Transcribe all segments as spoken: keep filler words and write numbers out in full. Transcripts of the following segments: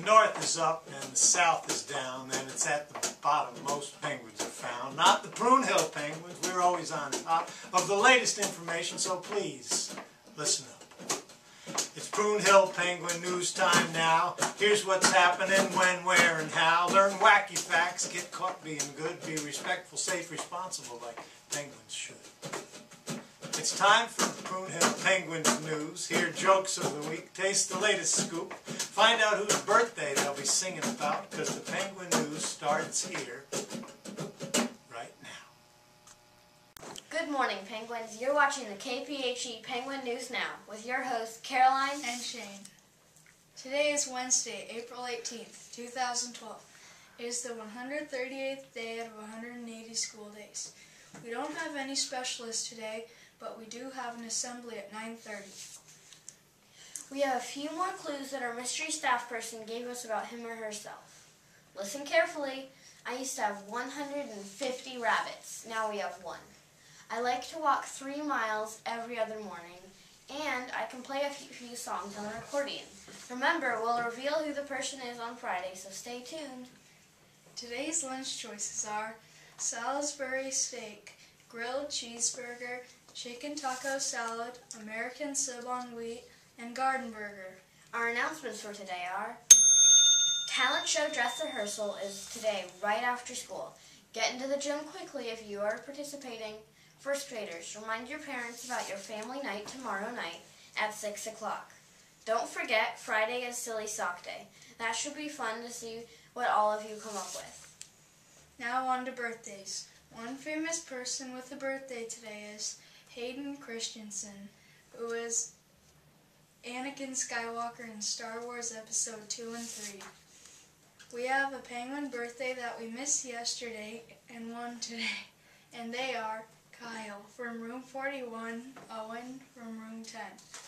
the north is up and the south is down, then it's at the bottom most penguins are found. Not the Prune Hill penguins. We're always on top of the latest information, so please listen up. It's Prune Hill Penguin News time now. Here's what's happening, when, where, and how. Learn wacky facts, get caught being good, be respectful, safe, responsible like penguins should. It's time for the Prune Hill Penguins News. Hear jokes of the week, taste the latest scoop, find out whose birthday they'll be singing about, because the Penguin News starts here right now. Good morning, Penguins. You're watching the K P H E Penguin News Now with your hosts, Caroline and Shane. Today is Wednesday, April eighteenth, two thousand twelve. It is the one hundred thirty-eighth day out of one hundred eighty school days. We don't have any specialists today, but we do have an assembly at nine thirty. We have a few more clues that our mystery staff person gave us about him or herself. Listen carefully. I used to have one hundred fifty rabbits. Now we have one. I like to walk three miles every other morning, and I can play a few songs on the accordion. Remember, we'll reveal who the person is on Friday, so stay tuned. Today's lunch choices are Salisbury steak, grilled cheeseburger, chicken taco salad, American Sauvignon wheat, and garden burger. Our announcements for today are: talent show dress rehearsal is today right after school. Get into the gym quickly if you are participating. First graders, remind your parents about your family night tomorrow night at six o'clock. Don't forget, Friday is Silly Sock Day. That should be fun to see what all of you come up with. Now on to birthdays. One famous person with a birthday today is Hayden Christensen, who is Anakin Skywalker in Star Wars Episode two and three. We have a penguin birthday that we missed yesterday and one today, and they are Kyle from room forty-one, Owen from room ten.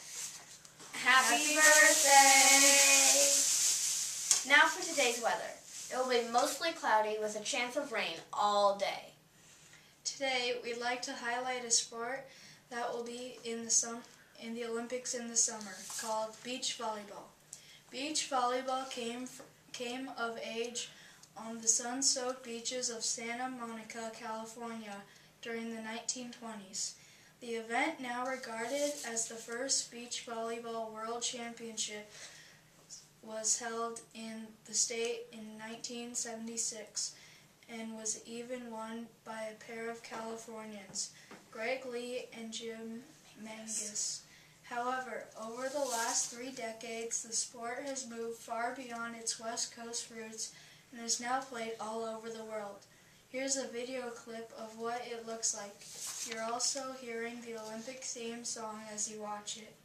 Happy, Happy birthday! Now for today's weather. It will be mostly cloudy with a chance of rain all day. Today, we'd like to highlight a sport that will be in the sum in the Olympics in the summer, called beach volleyball. Beach volleyball came came of age on the sun-soaked beaches of Santa Monica, California, during the nineteen twenties. The event, now regarded as the first beach volleyball world championship, was held in the state in nineteen seventy-six and was even won by a pair of Californians, Greg Lee and Jim Mangus. However, over the last three decades, the sport has moved far beyond its West Coast roots and is now played all over the world. Here's a video clip of what it looks like. You're also hearing the Olympic theme song as you watch it.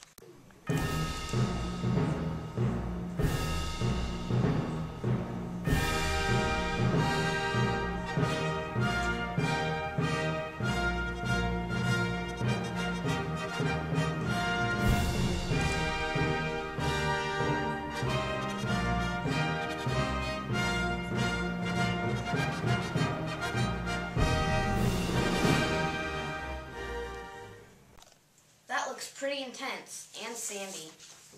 Pretty intense and sandy.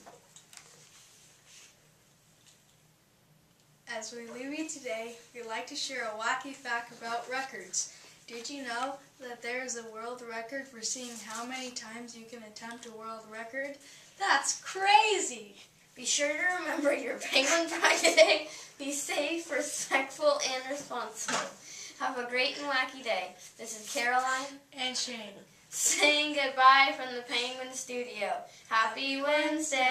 As we leave you today, we'd like to share a wacky fact about records. Did you know that there is a world record for seeing how many times you can attempt a world record? That's crazy! Be sure to remember your Penguin Pride today. Be safe, respectful, and responsible. Have a great and wacky day. This is Caroline and Shane saying goodbye from the Penguin Studio. Happy Wednesday!